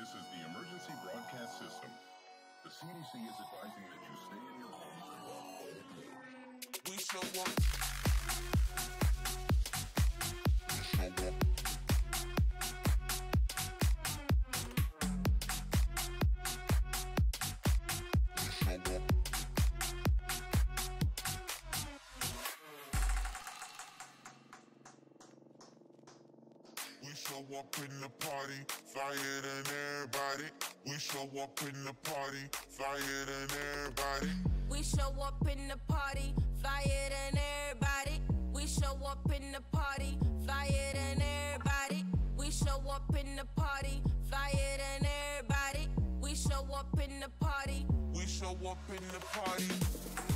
This is the emergency broadcast system. The CDC is advising that you stay in your homes. We show up. We show up in the party, flyer than everybody. We show up in the party, flyer than everybody. We show up in the party, flyer than everybody. We show up in the party, flyer than everybody. We show up in the party, flyer than everybody. We show up in the party. We show up in the party.